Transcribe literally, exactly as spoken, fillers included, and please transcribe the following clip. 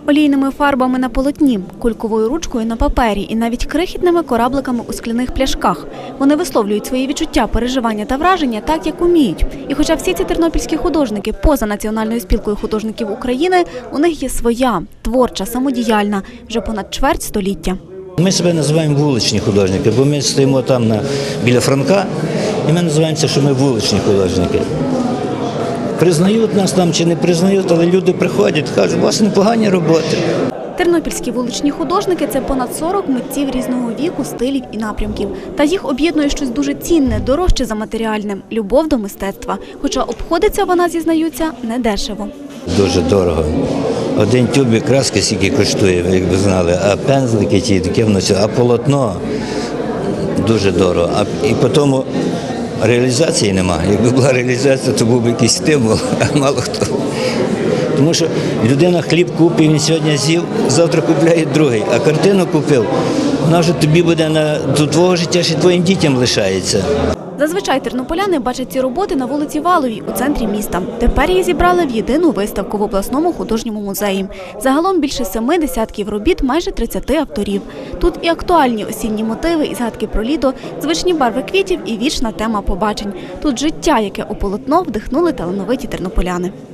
Олійними фарбами на полотні, кульковою ручкою на папері і навіть крихітними корабликами у скляних пляшках. Вони висловлюють свої відчуття, переживання та враження так, як уміють. І хоча всі ці тернопільські художники поза Національною спілкою художників України, у них є своя, творча, самодіяльна, вже понад чверть століття. Ми себе називаємо вуличні художники, бо ми стоїмо там на, біля Франка, і ми називаємося, що ми вуличні художники. Признають нас там чи не признають, але люди приходять, кажуть, у вас непогані роботи. Тернопільські вуличні художники – це понад сорок митців різного віку, стилів і напрямків. Та їх об'єднує щось дуже цінне, дорожче за матеріальне – любов до мистецтва. Хоча обходиться вона, зізнаються, недешево. Дуже дорого. Один тюбик краски скільки коштує, як ви знали, а пензлики ті, таке вносять, а полотно дуже дорого. А, і потім реалізації немає. Якби була реалізація, то був би якийсь стимул, а мало хто. Тому що людина хліб купив, він сьогодні з'їв, завтра купляє другий, а картину купив, вона вже тобі буде на, до твого життя, ще твоїм дітям лишається. Зазвичай тернополяни бачать ці роботи на вулиці Валовій у центрі міста. Тепер її зібрали в єдину виставку в обласному художньому музеї. Загалом більше семи десятків робіт майже тридцяти авторів. Тут і актуальні осінні мотиви, і згадки про літо, звичні барви квітів і вічна тема побачень. Тут життя, яке у полотно вдихнули талановиті тернополяни.